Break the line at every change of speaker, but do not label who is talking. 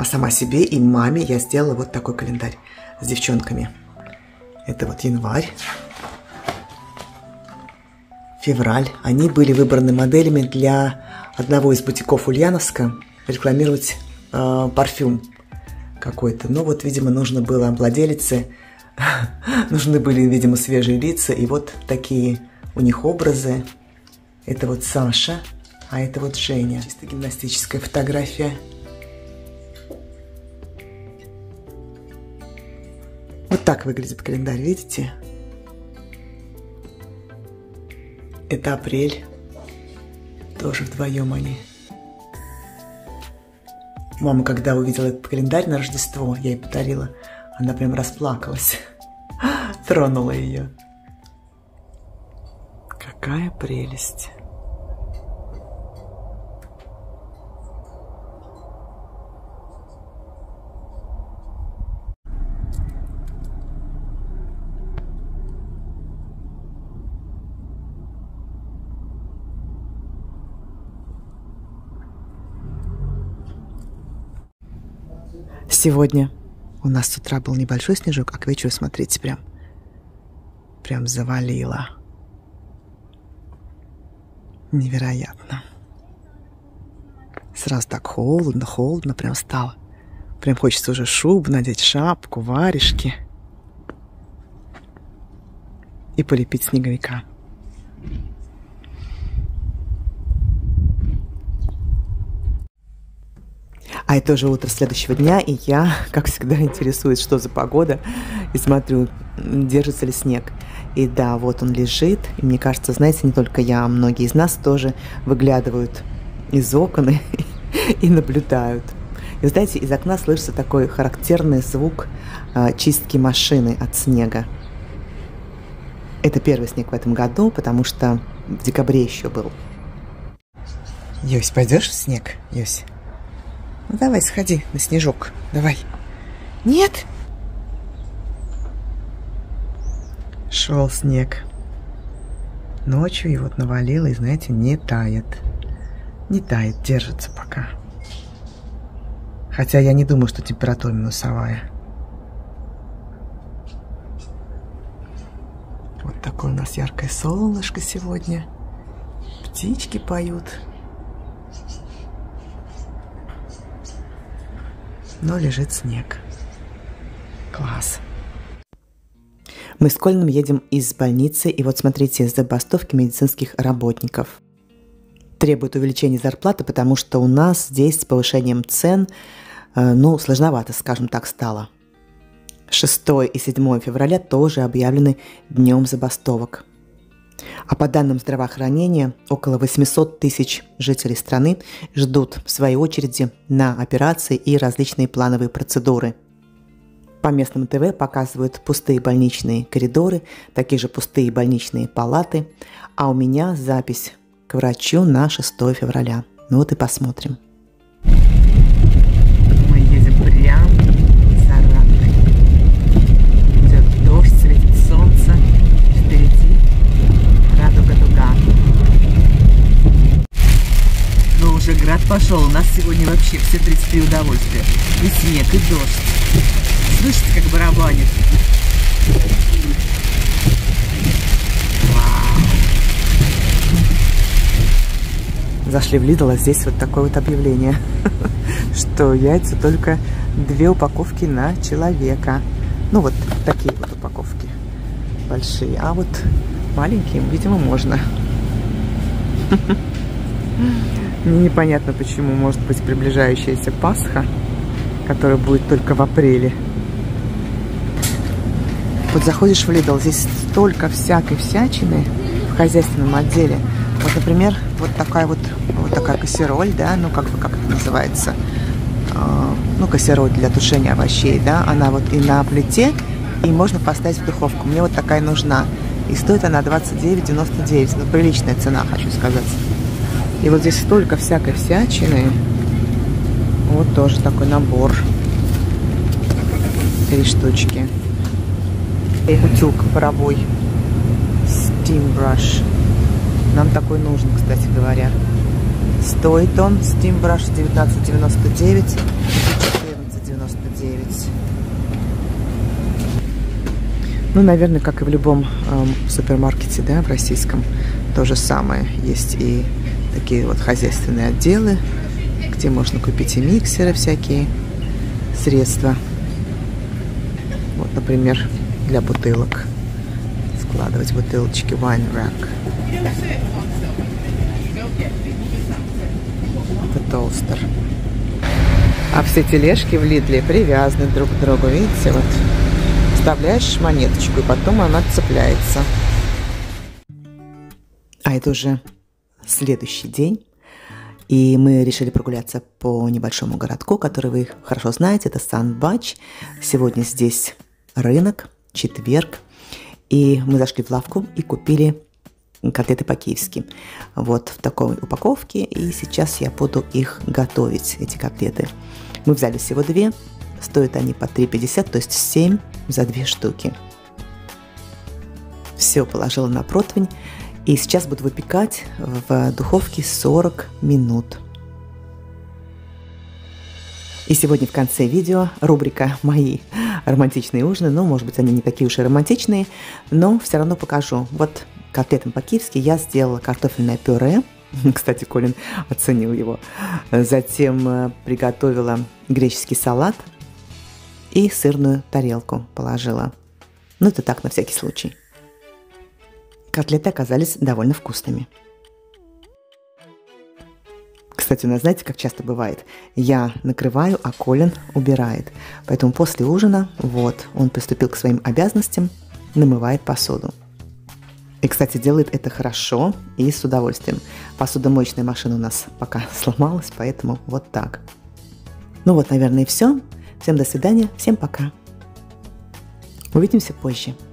А сама себе и маме я сделала вот такой календарь с девчонками. Это вот январь, февраль. Они были выбраны моделями для одного из бутиков Ульяновска рекламировать парфюм какой-то. Но вот, видимо, нужно было владелице, нужны были, видимо, свежие лица. И вот такие у них образы. Это вот Саша, а это вот Женя. Чисто гимнастическая фотография. Вот так выглядит календарь, видите? Это апрель. Тоже вдвоем они. Мама, когда увидела этот календарь на Рождество, я ей подарила, она прям расплакалась. Тронула ее. Какая прелесть. Сегодня у нас с утра был небольшой снежок, а к вечеру, смотрите, прям завалило. Невероятно. Сразу так холодно прям стало. Прям хочется уже шубу надеть, шапку, варежки. И полепить снеговика. А это уже утро следующего дня, и я, как всегда, интересуюсь, что за погода, и смотрю, держится ли снег. И да, вот он лежит, и мне кажется, знаете, не только я, а многие из нас тоже выглядывают из окон и наблюдают. И знаете, из окна слышится такой характерный звук чистки машины от снега. Это первый снег в этом году, потому что в декабре еще был. Юсь, пойдешь в снег, Юсь? Ну давай, сходи на снежок, давай. Нет? Шел снег. Ночью и вот навалило, и, знаете, не тает. Не тает, держится пока. Хотя я не думаю, что температура минусовая. Вот такое у нас яркое солнышко сегодня. Птички поют. Но лежит снег. Класс. Мы с Колином едем из больницы, и вот смотрите, забастовки медицинских работников. Требуют увеличения зарплаты, потому что у нас здесь с повышением цен, сложновато, скажем так, стало. 6 и 7 февраля тоже объявлены днем забастовок. А по данным здравоохранения, около 800 тысяч жителей страны ждут в своей очереди на операции и различные плановые процедуры. По местному ТВ показывают пустые больничные коридоры, такие же пустые больничные палаты, а у меня запись к врачу на 6 февраля. Ну вот и посмотрим. Мы едем прямо за Ратной. Идет дождь, светит солнце, впереди радуга-дуга. Но уже град пошел, у нас сегодня вообще все 33 удовольствия. И снег, и дождь. Слышите, как барабанит? Вау! Зашли в Lidl, а здесь вот такое вот объявление, что яйца только 2 упаковки на человека. Ну вот такие вот упаковки большие, а вот маленькие, видимо, можно. Непонятно, почему, может быть, приближающаяся Пасха, которая будет только в апреле. Вот заходишь в Lidl, здесь столько всякой всячины в хозяйственном отделе. Вот, например, вот такая кассероль, да, как это называется, кассероль для тушения овощей, да, она вот и на плите, и можно поставить в духовку. Мне вот такая нужна. И стоит она 29,99, приличная цена, хочу сказать. И вот здесь столько всякой всячины. Вот тоже такой набор. 3 штучки. Утюг паровой. Steam Brush. Нам такой нужен, кстати говоря. Стоит он, Steam Brush, 19,99. Ну, наверное, как и в любом супермаркете, да, в российском, то же самое. Есть и такие вот хозяйственные отделы, где можно купить и миксеры, всякие средства. Вот, например, для бутылок. Складывать бутылочки, wine rack. Это толстер. А все тележки в Лидле привязаны друг к другу, видите, вот. Вставляешь монеточку, и потом она цепляется. А это уже следующий день. И мы решили прогуляться по небольшому городку, который вы хорошо знаете. Это Сан-Бач. Сегодня здесь рынок, четверг. И мы зашли в лавку и купили котлеты по-киевски. Вот в такой упаковке. И сейчас я буду их готовить, эти котлеты. Мы взяли всего 2. Стоят они по 3,50, то есть 7 за 2 штуки. Все положила на противень. И сейчас буду выпекать в духовке 40 минут. И сегодня в конце видео рубрика «Мои романтичные ужины». Ну, может быть, они не такие уж и романтичные, но все равно покажу. Вот котлетам по-киевски я сделала картофельное пюре. Кстати, Колин оценил его. Затем приготовила греческий салат и сырную тарелку положила. Ну, это так, на всякий случай. Котлеты оказались довольно вкусными. Кстати, у нас, знаете, как часто бывает? Я накрываю, а Колин убирает. Поэтому после ужина, вот, он приступил к своим обязанностям, намывает посуду. И, кстати, делает это хорошо и с удовольствием. Посудомоечная машина у нас пока сломалась, поэтому вот так. Ну вот, наверное, и все. Всем до свидания, всем пока. Увидимся позже.